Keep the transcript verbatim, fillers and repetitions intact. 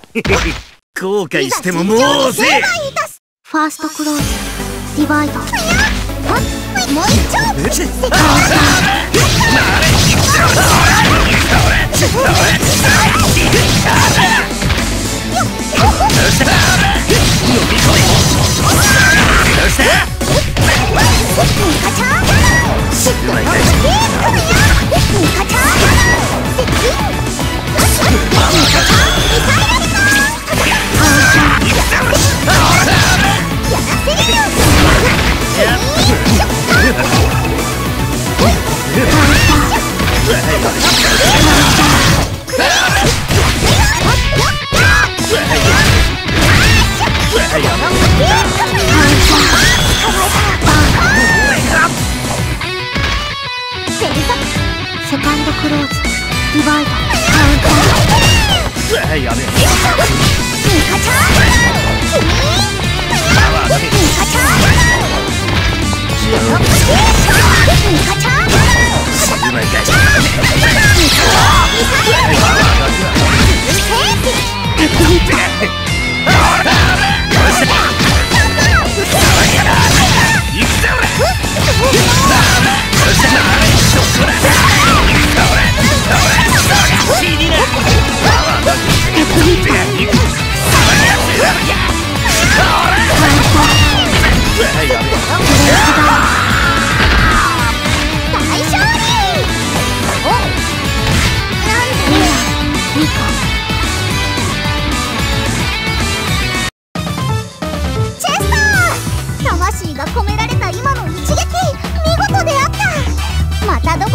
後悔してももうせえ。 ファーストクローズディバイド。もう一丁。世界セカンドクローズディバイド。カウンター。やめろ。ミカチャー。君。ミカチャー。ミカチャー。うまいかい。魂が込められた今の一撃、見事であった。またど